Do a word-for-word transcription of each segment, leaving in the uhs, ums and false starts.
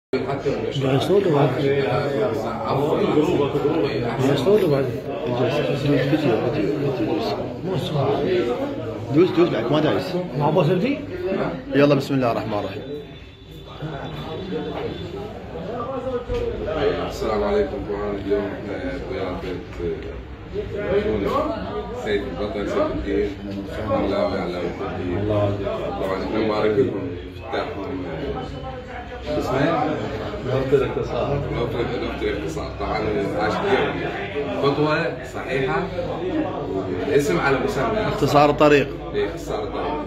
جهزتوا له بعد جهزتوا له بعد فيديو فيديو دوس دوس بعد ما دايس مع بوسردي. يلا بسم الله الرحمن الرحيم. السلام عليكم. طبعا اليوم احنا ضيافة سيد البطل سيف الدين اللاوي علاوي الدين. طبعا احنا نبارك لهم افتتاحهم شو اسمه؟ نقطة الاقتصاد. نقطة الاقتصاد. طبعا عاش كثير خطوة صحيحة والاسم على مسمى اختصار الطريق. ايه اختصار الطريق.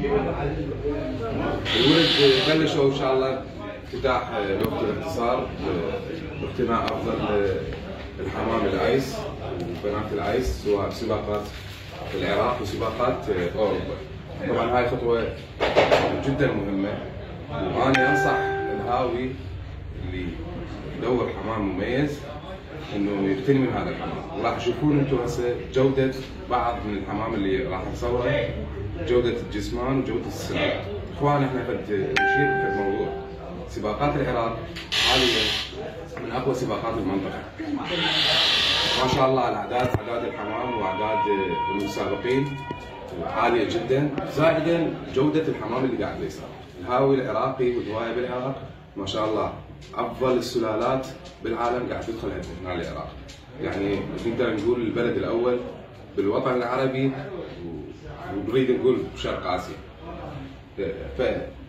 الولد بلشوا ان شاء الله افتتاح نقطة الاختصار باقتناء افضل الحمام الايس وبنات الايس سواء سباقات العراق وسباقات اوروبا. طبعا هاي خطوة جدا مهمة وانا انصح الهاوي اللي يدور حمام مميز انه يقتني من هذا الحمام، وراح تشوفون انتم هسه جودة بعض من الحمام اللي راح نصوره، جودة الجسمان وجودة السلالات. اخوان احنا قد نشير في الموضوع سباقات العراق حاليا من اقوى سباقات المنطقة. ما شاء الله الاعداد اعداد الحمام واعداد المسابقين عالية جدا، زائدا جودة الحمام اللي قاعد يصير. الهاوي العراقي والهواية بالعراق ما شاء الله افضل السلالات بالعالم قاعد تدخل هنا العراق. يعني نقدر نقول البلد الاول بالوطن العربي ونريد نقول بشرق اسيا. ف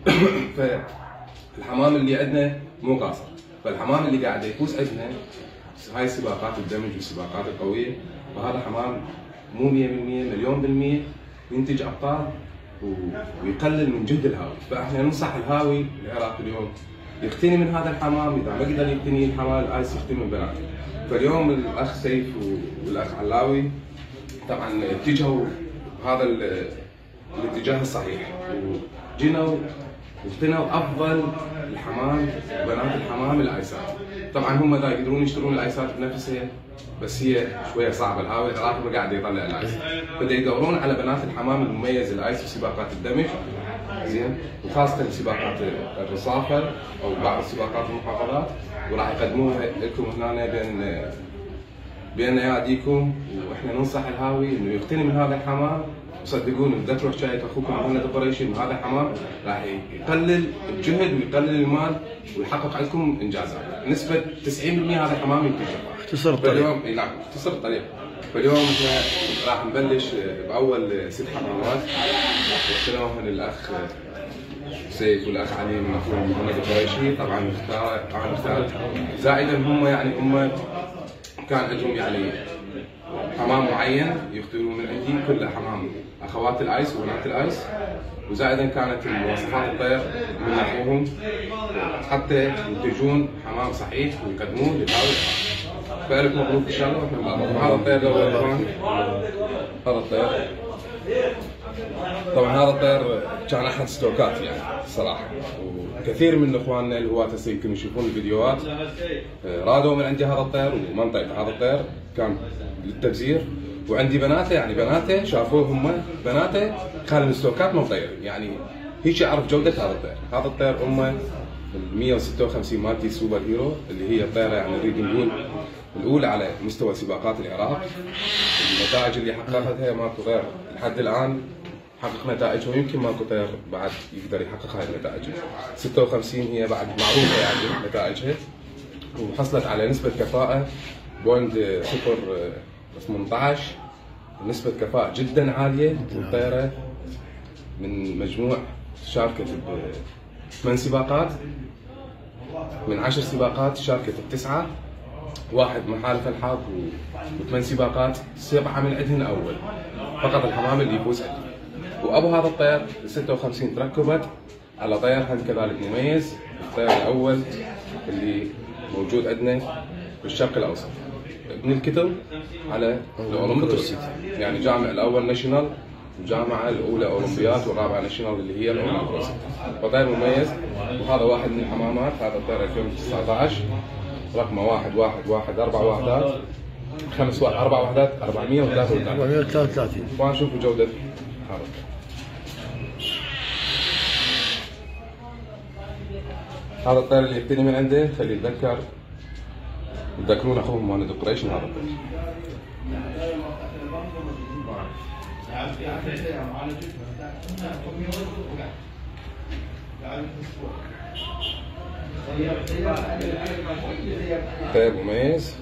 فالحمام اللي عندنا مو قاصر، فالحمام اللي قاعد يفوز عندنا هاي سباقات الدمج والسباقات القويه، وهذا حمام مو مية بالمية مليون بالمية ينتج ابطال ويقلل من جهد الهاوي. فاحنا ننصح الهاوي العراقي اليوم يقتني من هذا الحمام، اذا ما قدر يقتني الحمام الايس يقتني من بناته. فاليوم الاخ سيف والاخ علاوي طبعا اتجهوا هذا الاتجاه الصحيح وجنوا واقتنوا افضل الحمام وبنات الحمام الايسات. طبعا هم اذا يقدرون يشترون الايسات بنفسها بس هي شويه صعبه، الهاوي العراقي ما قاعد يطلع الايس، فدا يدورون على بنات الحمام المميز الايس وسباقات الدمج زين، وخاصه سباقات الرصافه او بعض السباقات المحافظات، وراح يقدموها لكم هنا بين بين اياديكم. واحنا ننصح الهاوي انه يقتني من هذا الحمام، وصدقوني تذكروا حكايه اخوكم مهند القريشي انه هذا الحمام راح يقلل الجهد ويقلل المال ويحقق عندكم انجازات. نسبه تسعين بالمية هذا الحمام ينتج. اختصر الطريق. فاليوم اي نعم اختصر الطريق. فاليوم احنا راح نبلش باول ست حمامات اقتنوهن الاخ سيف والاخ علي من اخوهم مهند القريشي. طبعا اختار طبعا اختار زائدا هم يعني هم كان عندهم يعني حمام معين يختارون من عندي كله حمام اخوات الايس وبنات الايس، وزائدا كانت مواصفات الطير من اخوهم حتى ينتجون حمام صحيح ويقدموه للهاوي. فالف مبروك ان شاء الله. هذا الطير لو هذا الطير طبعا هذا الطير كان احد ستوكات يعني الصراحه، وكثير من اخواننا الهواة هسه يمكن يشوفون الفيديوهات رادوا من عندي هذا الطير ومنطقه هذا الطير كان للتبزير، وعندي بناته يعني بناته شافوه هم بناته كان الستوكات مو طير، يعني هيك اعرف جوده هذا الطير. هذا الطير امه ال مية وستة وخمسين مالتي سوبر هيرو اللي هي الطيره يعني نريد نقول الاولى على مستوى سباقات العراق. النتائج اللي حققتها ماكو غير لحد الان حقق نتائج ويمكن ماكو طير بعد يقدر يحقق هاي النتائج. ستة وخمسين هي بعد معروفه يعني نتائجها، وحصلت على نسبه كفاءه بوينت صفر ثمانية عشر، نسبه كفاءه جدا عاليه. الطيره من مجموع شاركت بثمان سباقات، من عشر سباقات شاركت بتسعه، واحد محالف الحظ وثمان سباقات سبعه من عندهن اول، فقط الحمام اللي يفوز عندي. وابو هذا الطير ستة وخمسين تركبت على طير هم كذلك مميز، الطير الاول اللي موجود عندنا بالشرق الاوسط، ابن الكتل على الاولمبياد، يعني جامع الاول ناشونال والجامعه الاولى اولمبياد والرابعه ناشونال اللي هي الاولمبياد. فطير مميز، وهذا واحد من الحمامات. هذا الطير ألفين وتسعة عشر رقمه واحد واحد واحد اربع وحدات خمس واحد اربع وحدات اربعمية وثلاثة وثلاثين. اربعمية وثلاثة وثلاثين. ونشوفوا جوده هذا. هذا الطير اللي يبتدي من عنده خليه يتذكر يتذكرون اخوهم مهند القريشي من هذا الطير. طيب مميز.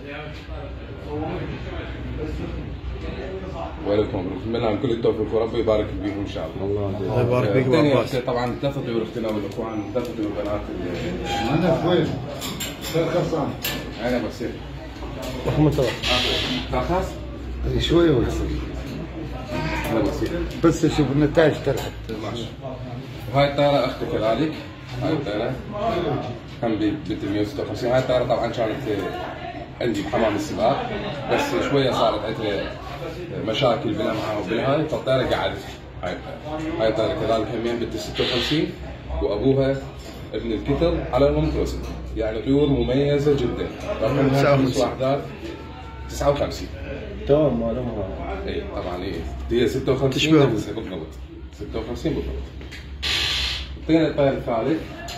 ولكم مبروك، نتمنى لهم كل التوفيق وربي يبارك فيهم ان شاء الله. الله يبارك فيك ابو عباس. طبعا ثلاث طيور اختنا والاخوان، ثلاث طيور بنات. انا وين؟ خلصان. انا بصير. رقم انت. ترخص؟ شوي بس. انا بصير. بس اشوف النتائج طلعت. ماشي. وهاي الطيارة اختي كذلك، هاي الطيارة كان بنت مية وستة وخمسين، هاي الطيارة طبعا كانت عندي بحمام السباق، بس شوية صارت عندها مشاكل بينها معها وبالهاي، فالطيارة قعدت. هاي الطيارة، هاي الطيارة كذلك همين بنت ستة وخمسين، وابوها ابن الكتل على المنكروسن، يعني طيور مميزة جدا. رقمها خمس وحدات تسعة وخمسين. تمام معلومة. اي طبعا اي هي ستة وخمسين نفسها بالضبط. ستة وخمسين بالضبط. اعطينا الطير الثالث.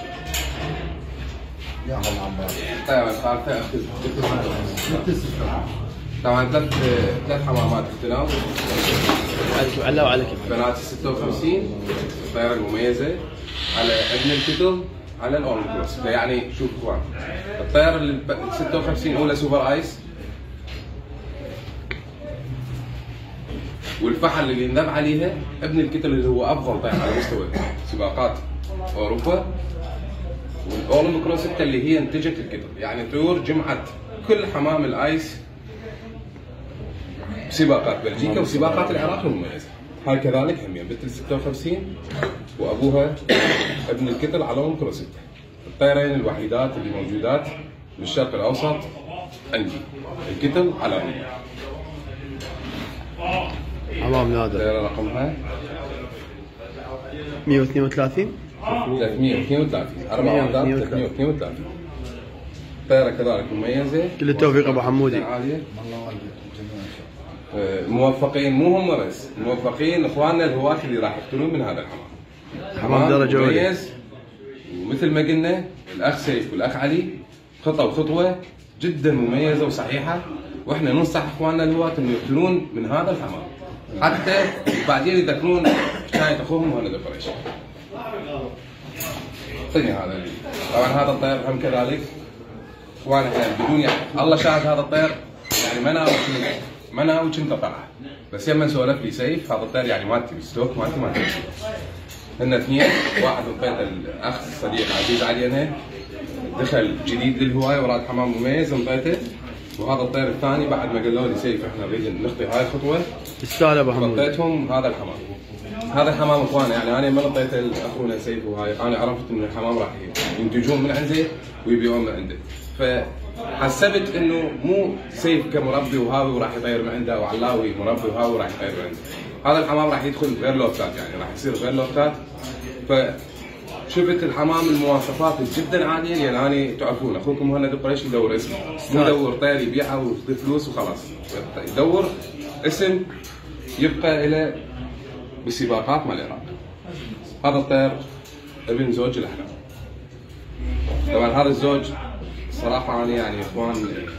يا هلا عمار. الطيارة الثالثة اختي طبعا ثلاث ثلاث حمامات اختنا. علوا عليك. بنات ستة وخمسين، الطيارة المميزة على ابن الكتل على الاورن كروس، فيعني شوف اخوان الطيارة اللي ستة وخمسين اولى سوبر ايس، والفحل اللي ينذب عليها ابن الكتل اللي هو افضل طير على مستوى سباقات اوروبا، والاورن كروس اللي هي انتجت الكتل، يعني طيور جمعت كل حمام الايس بسباقات بلجيكا وسباقات العراق المميزه. هاي كذلك همين بنت ستة وخمسين وابوها ابن الكتل على اورن كروس. الطيرين الوحيدات اللي موجودات بالشرق الاوسط عندي الكتل على اورن. حمام نادر. الطيارة رقمها مية واثنين وثلاثين. ثلاثمية واثنين وثلاثين، أربع وحدات ثلاثمية واثنين وثلاثين. طيارة كذلك مميزة. كل التوفيق ابو حمودي. عالية. موفقين، مو هم بس، موفقين اخواننا الهواة اللي راح يقتلون من هذا الحمام. حمام درجة أولى. مميز، ومثل ما قلنا الاخ سيف والاخ علي خطوة وخطوة جدا مميزة وصحيحة، واحنا ننصح اخواننا الهواة انه يقتلون من هذا الحمام. حتى بعدين يذكرون حكاية اخوهم مهند القريشي. اعطيني هذا اللي. طبعا هذا الطير هم كذلك اخوان احنا بدون يعني الله شاهد هذا الطير يعني ما ناوي ما ناوي كنت اطلعه، بس يما سولف لي سيف هذا الطير يعني مالتي بالستوك مالتي مالتي. هن اثنين، واحد انطيته الاخ الصديق عزيز علينا دخل جديد للهوايه وراد حمام مميز انطيته، وهذا الطير الثاني بعد ما قالوا لي سيف احنا نريد نخطي هاي الخطوه تستاهل ابو حمود. اعطيتهم هذا الحمام. هذا الحمام اخوانا يعني انا ما انطيته لاخونا سيف وهاي، انا عرفت ان الحمام راح ينتجون من عنده ويبيعون من عنده، فحسبت انه مو سيف كمربي وهاوي وراح يطير من عنده، او علاوي مربي وهاوي وراح يطير من عنده. هذا الحمام راح يدخل غير لوفتات، يعني راح يصير غير لوفتات. فشفت الحمام المواصفات جدا عاليه، يعني انا تعرفون اخوكم مهند القريشي يدور اسم، مو يدور طير يبيعه وياخذ فلوس وخلاص، يدور اسم يبقى له بسباقات مع العراق. هذا الطير ابن زوج الاحلام. طبعا هذا الزوج صراحه انا يعني اخوان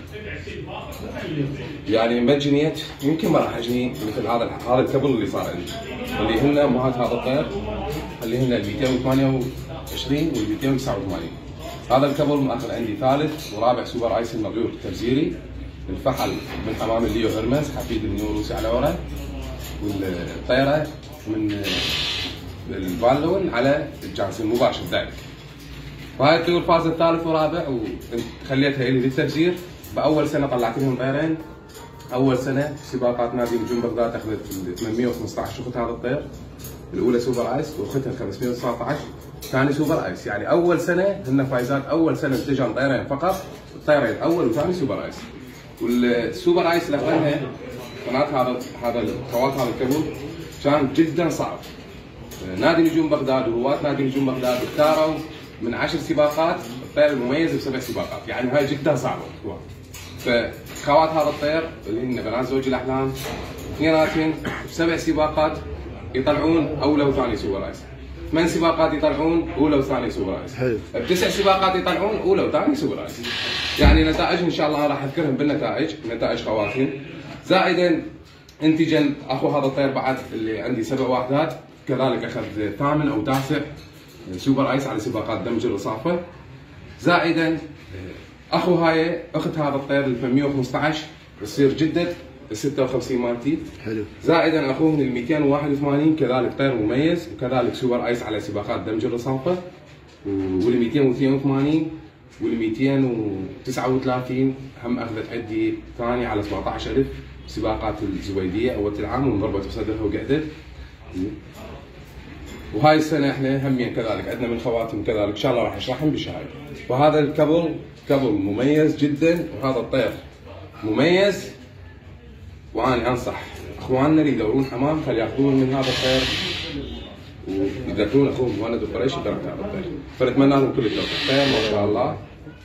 يعني ما جنيت، يمكن ما راح اجني مثل هذا هذا الكبل اللي صار عندي، اللي هن امهات هذا الطير اللي هن ال مئتين وثمانية وعشرين وال مئتين وتسعة وثمانين. هذا الكبل ماخذ عندي ثالث ورابع سوبر ايس المغيور التبزيري، الفحل من حمام الليو هرمز حفيد النيوروسي على ورا، والطيره من الفالون على الجانسون مباشر دايركت. وهاي الطيور فازت ثالث ورابع، وخليتها الي للتبزير. باول سنه طلعت لهم طيرين، اول سنه سباقات نادي نجوم بغداد اخذت ثمانمية وخمسة عشر اخت هذا الطير، الاولى سوبر ايس واختها خمسمية وتسعة عشر ثاني سوبر ايس، يعني اول سنه هن فايزات، اول سنه انتجن طيرين فقط، الطيرين اول وثاني سوبر ايس. والسوبر ايس اللي اخذناها قناه هذا هذا الخوات هذا الكبل كان جدا صعب. نادي نجوم بغداد وهواة نادي نجوم بغداد اختاروا من عشر سباقات الطير المميز بسبع سباقات، يعني هاي جدا صعبه. فخوات هذا الطير اللي هن بنات زوج الاحلام اثنيناتهم بسبع سباقات يطلعون اولى وثاني سوبر ايس، ثمان سباقات يطلعون اولى وثاني سوبر ايس. حلو. بتسع سباقات يطلعون اولى وثاني سوبر ايس. يعني نتائج ان شاء الله راح اذكرهم بالنتائج، نتائج خواتيم. زائدا انتجا اخو هذا الطير بعد اللي عندي سبع وحدات، كذلك اخذ ثامن او تاسع سوبر ايس على سباقات دمج الرصافه. زائدا اخو هاي اخت هذا الطير ال ثمانمئة وخمسة عشر تصير جدد ال ستة وخمسين مالتي. حلو. زائدا اخوه من ال مئتين وواحد وثمانين كذلك طير مميز، وكذلك سوبر ايس على سباقات دمج الرصافه. وال مئتين واثنين وثمانين وال مئتين وتسعة وثلاثين هم اخذت عندي ثاني على سبعة عشر ألف سباقات الزويديه اول العام، وانضربت بصدرها وقعدت. وهاي السنه احنا همين كذلك عندنا من خواتم كذلك ان شاء الله راح اشرحهم بشهاده. وهذا الكبل كبل مميز جدا، وهذا الطير مميز، وانا انصح اخواننا اللي يدورون حمام فلياخذون من هذا الطير ويذكرون اخوهم مهند القريشي درجه هذا الطير، فنتمنى لهم كل التوفيق. طير ما شاء الله.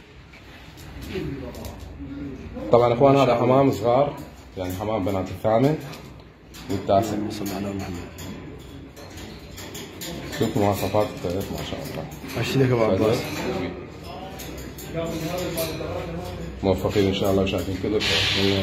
طبعا اخوان هذا حمام صغار، يعني حمام بنات الثامن والتاسع. شوف مواصفات الطير ما شاء الله. اشترك ابو عباس. موفقين ان شاء الله وشايفين كل الطير.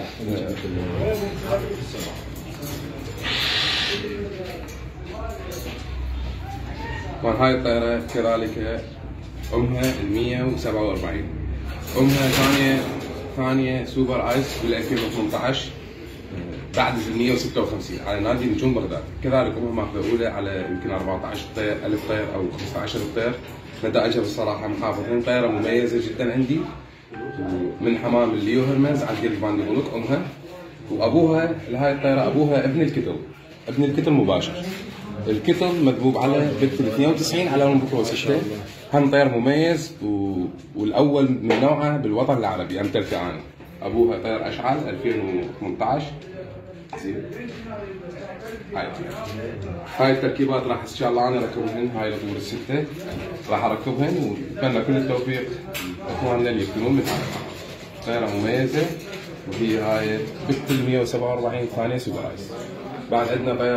وهاي الطيرة كذلك امها ال مئة وسبعة وأربعين، امها ثانية ثانية سوبر ايس بال ألفين وثمانية عشر بعد ال مئة وستة وخمسين على نادي نجوم بغداد. كذلك امها ماخذة اولى على يمكن أربعة عشر طير ألف طير او خمسة عشر طير. نتائجها بالصراحة محافظين، طيرة مميزة جدا عندي، من حمام الليو هرمز على الجيل فان دي بولوك امها. وابوها لهاي الطيرة ابوها ابن الكتل، ابن الكتل مباشر. الكتل مذبوب على بت اثنين وتسعين على لون بكره ستة، هم طير مميز و... والاول من نوعه بالوطن العربي امتلكه انا. ابوها طير اشعل ألفين وثمانية عشر. زين. هاي هاي التركيبات راح ان شاء الله انا اركبهن، هاي الامور السته راح اركبهن، واتمنى كل التوفيق اخواننا اللي يكونون من هذا. طيره مميزه، وهي هاي بت مئة وسبعة وأربعين ثانيه سوبر ايس. بعد عندنا طير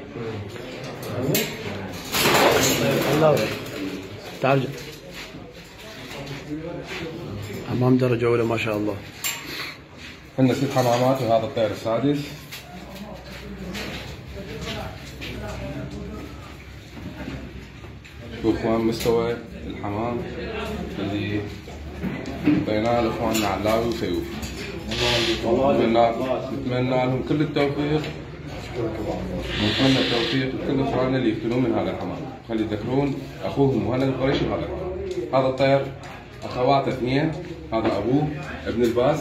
الله تعال حمام درجة أولى ما شاء الله. عندنا ست حمامات وهذا الطير السادس. شوفوا اخوان مستوى الحمام اللي بيناه لاخواننا علاوي وسيوف. نتمنى نتمنى لهم كل التوفيق، ونتمنى التوفيق لكل اخواننا اللي يفتنون من هذا الحمام، خلي يذكرون اخوهم مهند القريشي بهذا الحمام. هذا الطير اخواته اثنين، هذا ابوه ابن الباز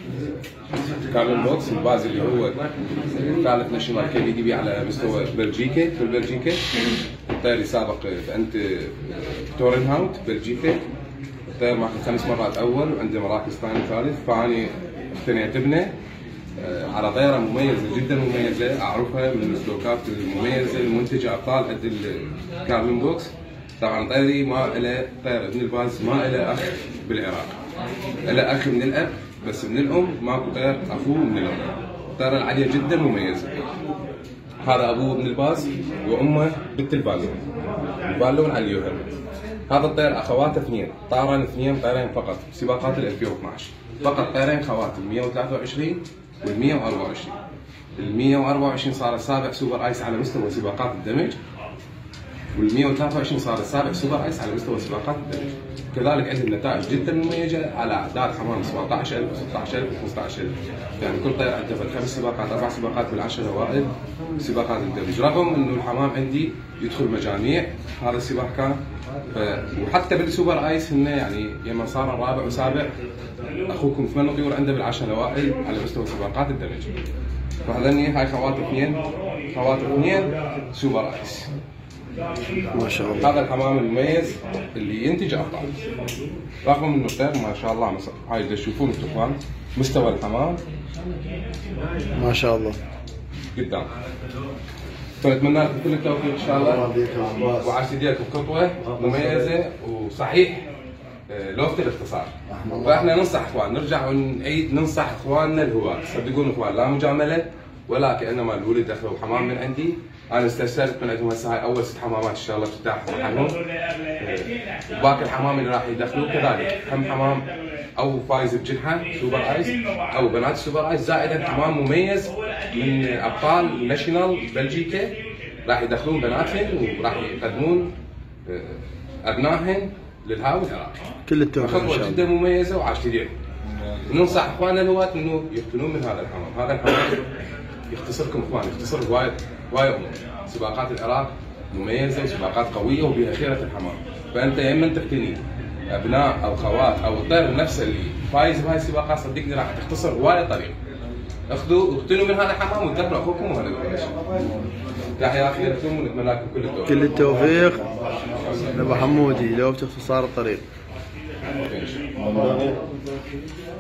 كارلين بوكس، الباز اللي هو ثالث ناشونال كي بي دي بي على مستوى بلجيكا في بلجيكا. الطير يسابق بانت تورنهاوت بلجيكا. الطير ماخذ خمس مرات اول، وعنده مراكز ثاني ثالث، فاني اقتنيت ابنه على طيرة مميزة جدا مميزة، اعرفها من السلوكات المميزة المنتجة ابطال قد الكارلين بوكس. طبعا طيري ما له طير ابن الباز ما له اخ بالعراق، له اخ من الاب بس من الام ماكو طير اخوه من الام. الطيرة العالية جدا مميزة. هذا ابوه ابن الباز وامه بنت البالون، البالون على اليوهر. هذا الطير اخواته اثنين، طارن اثنين طيرين فقط سباقات ال ألفين واثني عشر، فقط طيرين خوات ال مئة وثلاثة وعشرين وال مئة وأربعة وعشرين. ال مئة وأربعة وعشرين صار السابع سوبر ايس على مستوى سباقات الدمج، وال مئة وثلاثة وعشرين صار السابع سوبر ايس على مستوى سباقات الدمج. كذلك عندهم نتائج جدا مميزه على اعداد حمام سبعة عشر ألف وستة عشر ألف وخمسة عشر ألف، يعني كل طير عنده خمس سباقات اربع سباقات بالعشر الاوائل سباقات الدمج، رغم انه الحمام عندي يدخل مجاميع. هذا السباق كان ف... وحتى بالسوبر ايس هن يعني لما صار الرابع وسابع اخوكم ثمان طيور عنده بالعشر الاوائل على مستوى سباقات الدمج. فهذني هاي خوات اثنين، خوات اثنين سوبر ايس ما شاء الله. هذا الحمام المميز اللي ينتج ابطال، رغم انه الطير ما شاء الله مثلا هاي اللي تشوفون انتم مستوى الحمام ما شاء الله قدام. فنتمنى لكم كل التوفيق ان شاء الله، وعاش يديكم خطوه مميزه وصحيح لوفت الاختصار. فاحنا ننصح اخوان، نرجع ونعيد ننصح اخواننا الهواة، صدقون اخوان لا مجامله ولا كانما الولد اخذوا حمام من عندي، انا استفسرت من عندهم هسه هاي اول ست حمامات ان شاء الله افتتاح محلهم. وباقي الحمام اللي راح يدخلوه كذلك هم حمام او فايز بجنحه سوبر ايس او بنات سوبر ايس، زائدا حمام مميز من ابطال ناشونال بلجيكا راح يدخلون بناتهم وراح يقدمون ابنائهم للهاوي العراقي. كل التوفيق ان شاء خطوه الله. جدا مميزه وعاشتريهم. ننصح اخواننا الهواة انه يقتنون من هذا الحمام، هذا الحمام يختصركم اخوان، يختصر هوايه هوايه امور. سباقات العراق مميزه وسباقات قويه وبها خيره الحمام، فانت يا اما تقتني ابناء او خوات او الطير نفسه اللي فايز بهاي السباقات، صدقني راح تختصر هوايه طريق. اخذوا واقتنوا من هذا الحمام وتدبروا اخوكم وهذا تحياتي لكم ونتمنى لكم كل التوفيق. كل التوفيق لابو حمودي لو باختصار الطريق.